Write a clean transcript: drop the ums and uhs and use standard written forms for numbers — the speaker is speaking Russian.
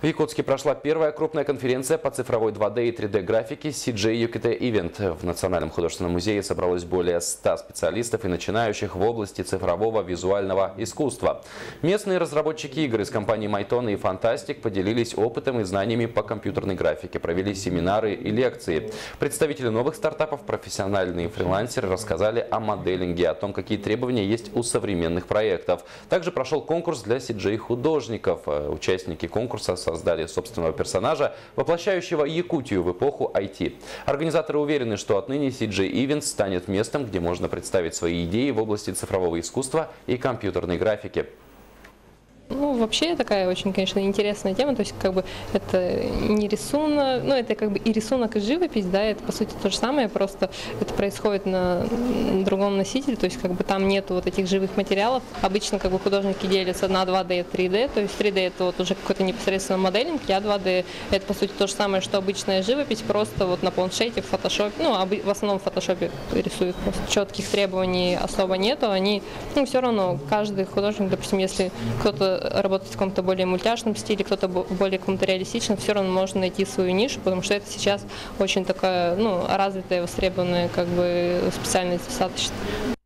В Якутске прошла первая крупная конференция по цифровой 2D и 3D-графике CJ UKT Event. В Национальном художественном музее собралось более 100 специалистов и начинающих в области цифрового визуального искусства. Местные разработчики игр из компаний Myton и Fantastic поделились опытом и знаниями по компьютерной графике, провели семинары и лекции. Представители новых стартапов, профессиональные фрилансеры рассказали о моделинге, о том, какие требования есть у современных проектов. Также прошел конкурс для CJ-художников. Участники конкурса создали собственного персонажа, воплощающего Якутию в эпоху IT. Организаторы уверены, что отныне CJ Event станет местом, где можно представить свои идеи в области цифрового искусства и компьютерной графики. Ну, вообще такая очень, конечно, интересная тема, то есть как бы это не рисунок, ну это как бы и рисунок, и живопись, да, это по сути то же самое, просто это происходит на другом носителе, то есть как бы там нету вот этих живых материалов. Обычно как бы художники делятся на 2D и 3D, то есть 3D это вот уже какой-то непосредственно моделинг, а 2D это по сути то же самое, что обычная живопись, просто вот на планшете, в фотошопе, ну в основном в фотошопе рисуют, просто четких требований особо нету, они, ну все равно каждый художник, допустим, если кто-то работать в каком-то более мультяшном стиле, кто-то более каком-то реалистичном, все равно можно найти свою нишу, потому что это сейчас очень такая, ну, развитая, востребованная как бы специальность достаточно.